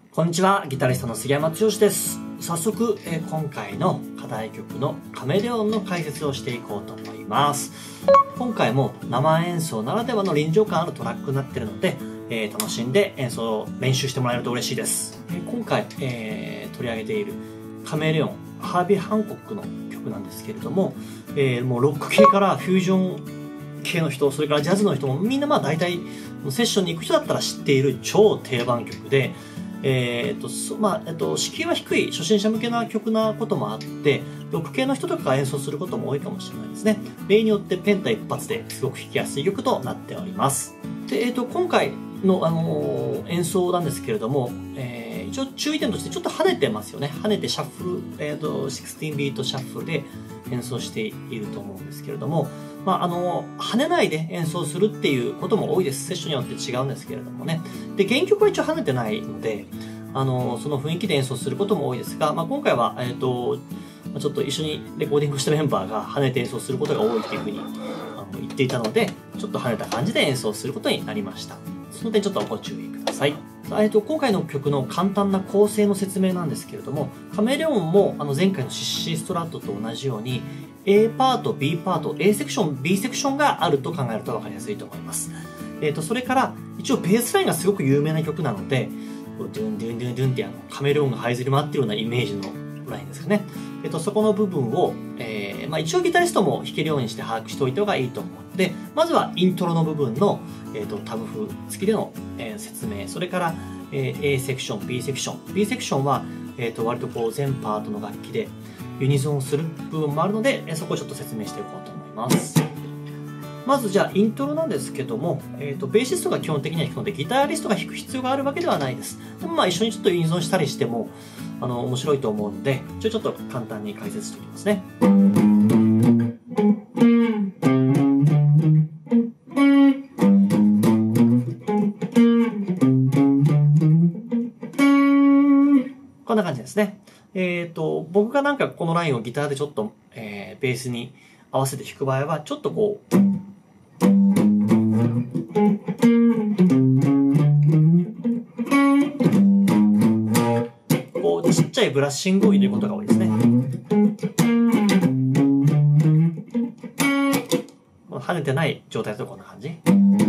こんにちは、ギタリストの杉山剛です。早速、今回の課題曲のカメレオンの解説をしていこうと思います。今回も生演奏ならではの臨場感あるトラックになっているので、楽しんで演奏練習してもらえると嬉しいです。今回、取り上げているカメレオン、ハービー・ハンコックの曲なんですけれども、もうロック系からフュージョン系の人、それからジャズの人もみんな大体セッションに行く人だったら知っている超定番曲で、敷居は低い初心者向けな曲なこともあって、ロック系の人とかが演奏することも多いかもしれないですね。例によってペンタ一発ですごく弾きやすい曲となっております。で、今回の、演奏なんですけれども、一応注意点としてちょっと跳ねてますよね。跳ねてシャッフル、16ビートシャッフルで演奏していると思うんですけれども、跳ねないで演奏するっていうことも多いです。セッションによって違うんですけれどもね。で、原曲は一応跳ねてないので、その雰囲気で演奏することも多いですが、今回は、ちょっと一緒にレコーディングしたメンバーが跳ねて演奏することが多いっていうふうに言っていたので、ちょっと跳ねた感じで演奏することになりました。その点ちょっとご注意ください。今回の曲の簡単な構成の説明なんですけれども、カメレオンも前回のシッシーストラットと同じように、A パート、B パート、A セクション、B セクションがあると考えると分かりやすいと思います。それから、一応ベースラインがすごく有名な曲なので、ドゥンドゥンドゥンドゥンってカメレオンが這いずり回っているようなイメージのラインですかね。そこの部分を、一応ギタリストも弾けるようにして把握しておいた方がいいと思うので、まずはイントロの部分の、タブ譜付きでの、説明、それから、A セクション、B セクション。B セクションは、割と全パートの楽器でユニゾンする部分もあるので、そこをちょっと説明していこうと思います。まずじゃあイントロなんですけども、ベーシストが基本的には弾くので、ギタリストが弾く必要があるわけではないです。でも一緒にちょっとユニゾンしたりしても、面白いと思うので、ちょっと簡単に解説しておきますね。こんな感じですね。僕がこのラインをギターでちょっと、ベースに合わせて弾く場合は、ちょっとこう、ちっちゃいブラッシングを入れることが多いですね。跳ねてない状態だとこんな感じ。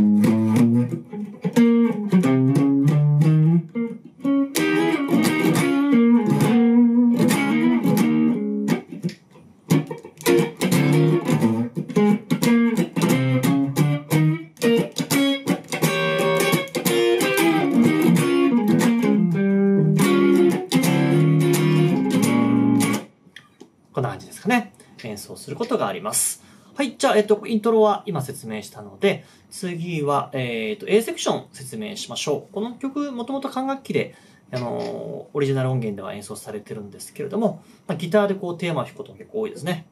こんな感じですかね。演奏することがあります。はい。じゃあ、イントロは今説明したので、次は、A セクション説明しましょう。この曲、もともと管楽器で、オリジナル音源では演奏されてるんですけれども、ギターでこうテーマを弾くことが結構多いですね。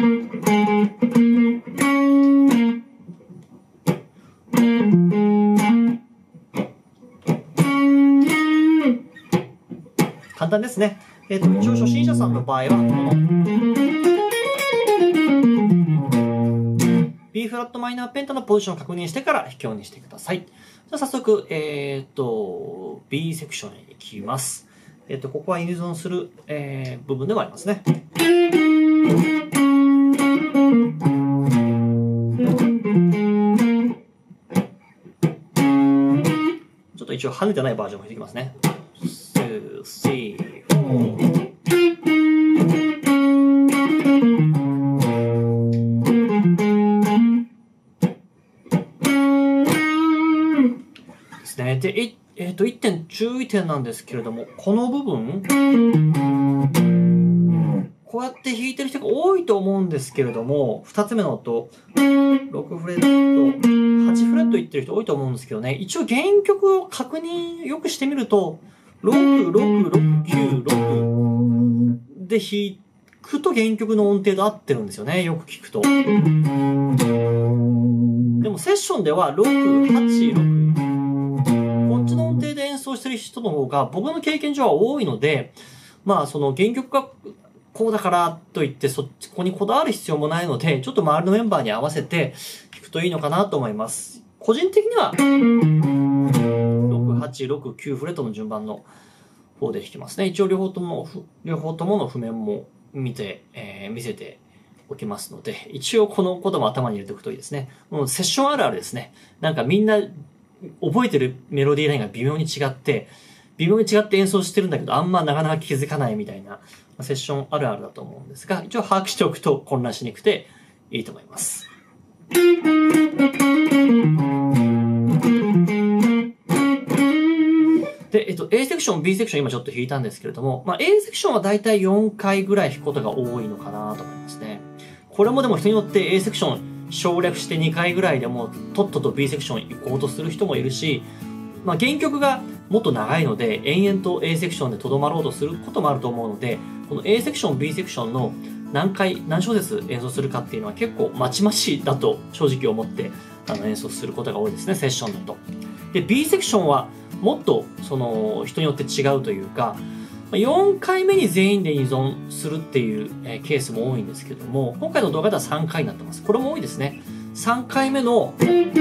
簡単ですね。一応初心者さんの場合は、この B フラットマイナーペンタのポジションを確認してから弾くようにしてください。じゃあ早速、B セクションに行きます。ここはユニゾンする、部分でもありますね。ちょっと一応跳ねてないバージョンも弾いてきますね。2、3、4。ですね。で、1点注意点なんですけれども、この部分、こうやって弾いてる人が多いと思うんですけれども、2つ目の音、6フレット、8フレットいってる人多いと思うんですけどね、一応原曲を確認よくしてみると、6、6、6、9、6で弾くと原曲の音程と合ってるんですよね、よく聞くと。でもセッションでは6、8、6、こっちの音程で演奏してる人の方が僕の経験上は多いので、その原曲がこうだからといってここにこだわる必要もないので、ちょっと周りのメンバーに合わせて弾くといいのかなと思います。個人的には6、8、6、9フレットの順番の方で弾きますね。一応両方ともの譜面も見せておきますので、一応このことも頭に入れておくといいですね。もうセッションあるあるですね。なんかみんな覚えてるメロディーラインが微妙に違って演奏してるんだけど、あんまなかなか気づかないみたいなセッションあるあるだと思うんですが、一応把握しておくと混乱しにくくていいと思います。で、A セクション、B セクション今ちょっと弾いたんですけれども、A セクションはだいたい4回ぐらい弾くことが多いのかなと思いますね。これもでも人によって A セクション省略して2回ぐらいでもとっとと B セクション行こうとする人もいるし、原曲がもっと長いので延々と A セクションで留まろうとすることもあると思うので、この A セクション、B セクションの何小節演奏するかっていうのは結構まちまちだと正直思って演奏することが多いですね、セッションだと。で、B セクションはもっと人によって違うというか、4回目に全員で依存するっていうケースも多いんですけども、今回の動画では3回になってます。これも多いですね。3回目の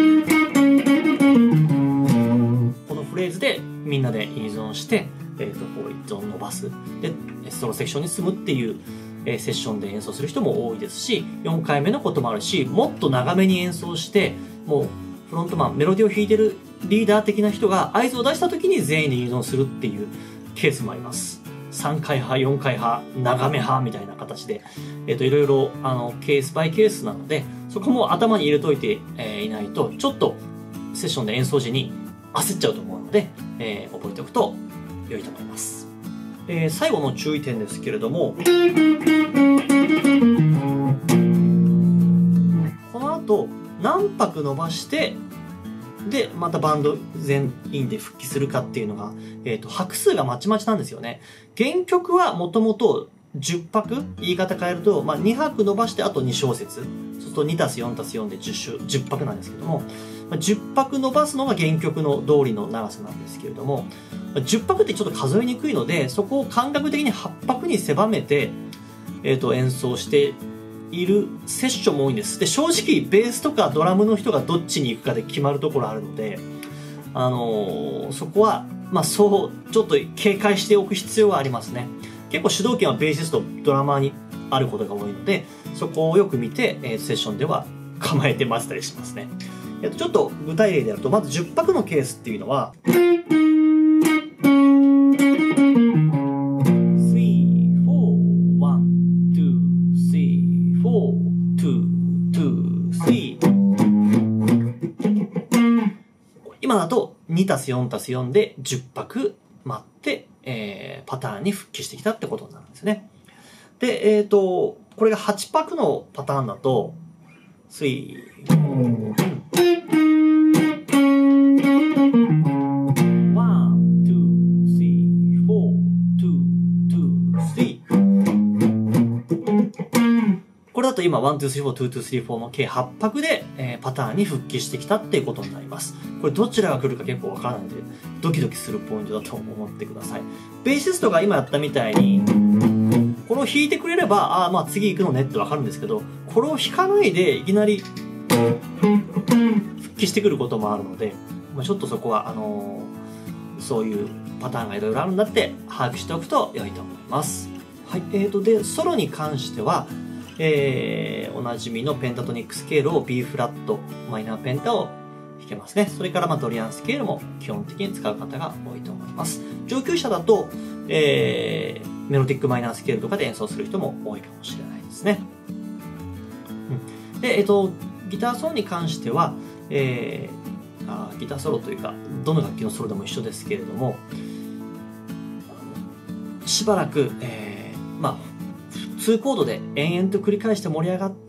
このフレーズでみんなで依存して、こう依存を伸ばす。で、ソロセクションに進むっていうセッションで演奏する人も多いですし、4回目のこともあるし、もっと長めに演奏して、もうフロントマン、メロディーを弾いてるリーダー的な人が合図を出した時に全員で依存するっていうケースもあります。3回派、4回派、長め派みたいな形で、いろいろケースバイケースなので、そこも頭に入れといていないと、ちょっとセッションで演奏時に焦っちゃうと思うので、覚えておくと良いと思います。最後の注意点ですけれども、この後何拍伸ばしてでまたバンド全員で復帰するかっていうのが、拍数がまちまちなんですよね。原曲はもともと10拍、言い方変えると、2拍伸ばしてあと2小節、そうすると 2+4+4 で 10拍なんですけども、10拍伸ばすのが原曲の通りの長さなんですけれども、10拍ってちょっと数えにくいので、そこを感覚的に8拍に狭めて、演奏しているセッションも多いんです。で、正直ベースとかドラムの人がどっちに行くかで決まるところあるので、そこはそうちょっと警戒しておく必要はありますね。結構主導権はベーシスト、ドラマーにあることが多いので、そこをよく見て、セッションでは構えて混ぜたりしますね。ちょっと具体例でやると、まず10拍のケースっていうのは、今だと 2+4+4 で10拍待って、パターンに復帰してきたってことになるんですね。で、これが8拍のパターンだと、3、4、これだと今、1、2、3、4、2、2、3、4の計8拍で、パターンに復帰してきたっていうことになります。これどちらが来るか結構わからないので、ドキドキするポイントだと思ってください。ベーシストが今やったみたいに、これを弾いてくれれば、次行くのねってわかるんですけど、これを弾かないでいきなり復帰してくることもあるので、ちょっとそこは、そういうパターンがいろいろあるんだって把握しておくと良いと思います。はい。で、ソロに関しては、おなじみのペンタトニックスケールを B フラットマイナーペンタを弾けますね。それからドリアンスケールも基本的に使う方が多いと思います。上級者だと、メロディックマイナースケールとかで演奏する人も多いかもしれないですね。で、ギターソロに関しては、ギターソロというか、どの楽器のソロでも一緒ですけれども、しばらく、2コードで延々と繰り返して盛り上がって、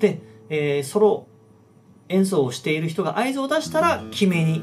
ソロ演奏をしている人が合図を出したら、決めに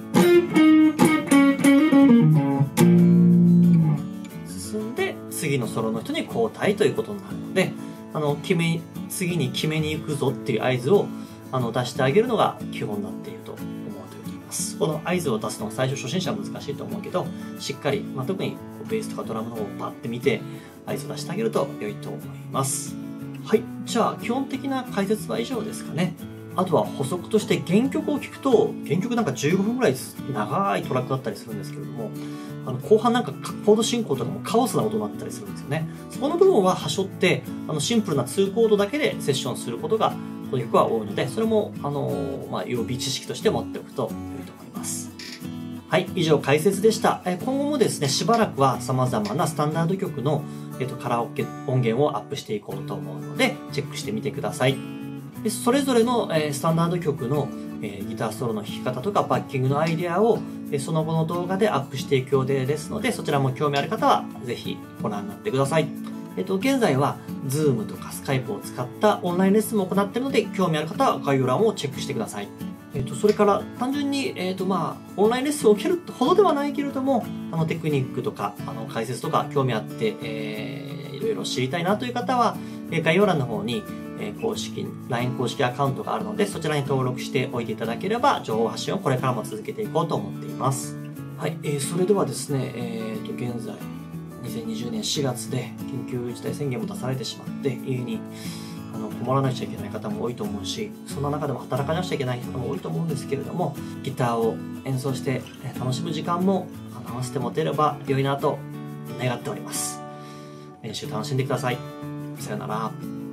進んで、次のソロの人に交代ということになるので、次に決めに行くぞっていう合図を出してあげるのが基本になっていると思っております。この合図を出すのが最初初心者は難しいと思うけど、しっかり、特にベースとかドラムの方をパッて見て合図を出してあげると良いと思います。はい。じゃあ、基本的な解説は以上ですかね。 あとは補足として原曲を聴くと、原曲なんか15分ぐらい長いトラックだったりするんですけれども、後半なんかコード進行とかもカオスな音になったりするんですよね。そこの部分は端折って、シンプルな2コードだけでセッションすることが、この曲は多いので、それも、予備知識として持っておくと良いと思います。はい、以上解説でした。今後もですね、しばらくは様々なスタンダード曲の、カラオケ音源をアップしていこうと思うので、チェックしてみてください。でそれぞれの、スタンダード曲の、ギターソロの弾き方とかバッキングのアイデアを、その後の動画でアップしていく予定ですので、そちらも興味ある方はぜひご覧になってください。現在は Zoom とか Skype を使ったオンラインレッスンも行っているので、興味ある方は概要欄をチェックしてください。それから単純に、オンラインレッスンを受けるほどではないけれども、テクニックとか、解説とか興味あって、いろいろ知りたいなという方は、概要欄の方に、LINE 公式アカウントがあるので、そちらに登録しておいていただければ、情報発信をこれからも続けていこうと思っています。はい、それではですね、現在、2020年4月で緊急事態宣言も出されてしまって、家に困らなくちゃいけない方も多いと思うし、そんな中でも働かなくちゃいけない人も多いと思うんですけれども、ギターを演奏して楽しむ時間も合わせて持てれば良いなと願っております。練習楽しんでください。さよなら。